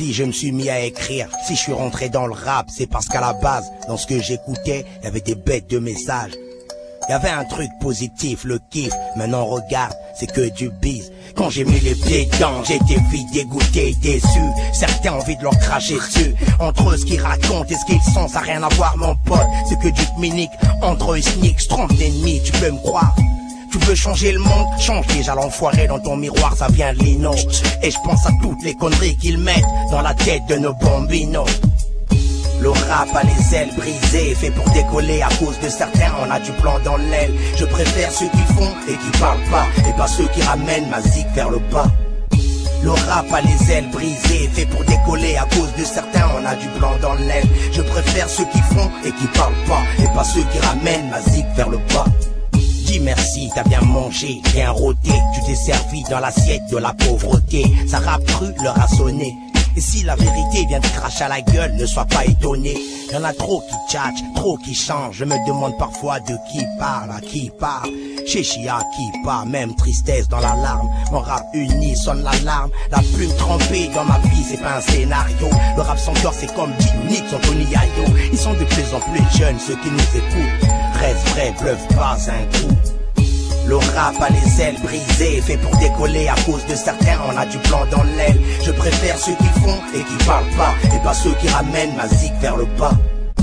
Si je me suis mis à écrire, si je suis rentré dans le rap, c'est parce qu'à la base, dans ce que j'écoutais, il y avait des bêtes de messages. Il y avait un truc positif, le kiff, maintenant regarde, c'est que du bise. Quand j'ai mis les pieds dedans, j'étais vite dégoûté, déçu. Certains ont envie de leur cracher dessus. Entre eux, ce qu'ils racontent et ce qu'ils sont, ça n'a rien à voir mon pote. C'est que du minique, entre eux, sneak, se trompe d'ennemis, tu peux me croire. Tu veux changer le monde, change déjà l'enfoiré dans ton miroir, ça vient de l'ino. Et je pense à toutes les conneries qu'ils mettent dans la tête de nos bambinos. Le rap a les ailes brisées, fait pour décoller à cause de certains, on a du plan dans l'aile. Je préfère ceux qui font et qui parlent pas, et pas ceux qui ramènent ma zik vers le bas. Le rap a les ailes brisées, fait pour décoller à cause de certains, on a du plan dans l'aile. Je préfère ceux qui font et qui parlent pas, et pas ceux qui ramènent ma zik vers le bas. Dis merci, t'as bien mangé, bien rôté, tu t'es servi dans l'assiette de la pauvreté. Ça rap cru leur a sonné. Et si la vérité vient de cracher à la gueule, ne sois pas étonné. Y'en a trop qui tchatchent, trop qui changent. Je me demande parfois de qui parle, à qui parle. Chéchia qui part, même tristesse dans la larme. Mon rap uni sonne l'alarme. La plume trempée dans ma vie, c'est pas un scénario. Le rap sans cœur, c'est comme G-Unix, Anthony Ayo. Ils sont de plus en plus jeunes, ceux qui nous écoutent. Reste vrai, bluffe pas un coup. Le rap a les ailes brisées, fait pour décoller à cause de certains, on a du plan dans l'aile. Je préfère ceux qui font et qui parlent pas, et pas ceux qui ramènent ma zik vers le bas.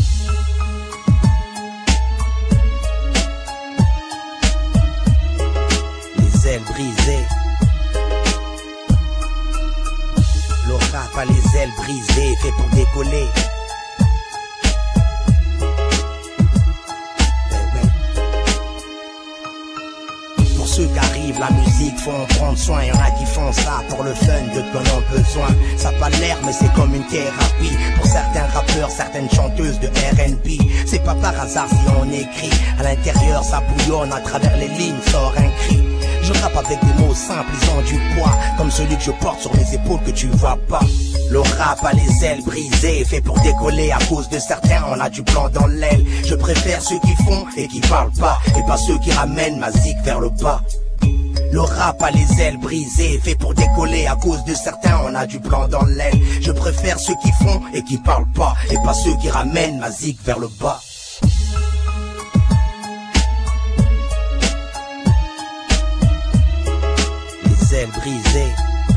Les ailes brisées. Le rap a les ailes brisées, fait pour décoller. Ceux qui arrivent, la musique, faut en prendre soin. Y'en a qui font ça pour le fun, d'autres qu'on a besoin. Ça a pas l'air, mais c'est comme une thérapie. Pour certains rappeurs, certaines chanteuses de R&B. C'est pas par hasard si on écrit. À l'intérieur, ça bouillonne, à travers les lignes sort un cri. Je rappe avec des mots simples, ils ont du poids. Comme celui que je porte sur mes épaules que tu vois pas. Le rap a les ailes brisées, fait pour décoller à cause de certains, on a du plan dans l'aile. Je préfère ceux qui font et qui parlent pas, et pas ceux qui ramènent ma zik vers le bas. Le rap a les ailes brisées, fait pour décoller à cause de certains, on a du plan dans l'aile. Je préfère ceux qui font et qui parlent pas, et pas ceux qui ramènent ma zik vers le bas. Les ailes brisées.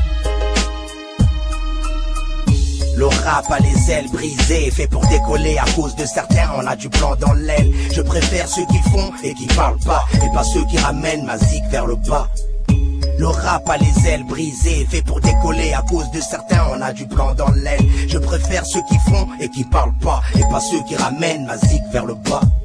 Le rap a les ailes brisées, fait pour décoller à cause de certains, on a du plan dans l'aile. Je préfère ceux qui font et qui parlent pas, et pas ceux qui ramènent ma zik vers le bas. Le rap a les ailes brisées, fait pour décoller à cause de certains, on a du plan dans l'aile. Je préfère ceux qui font et qui parlent pas, et pas ceux qui ramènent ma zik vers le bas.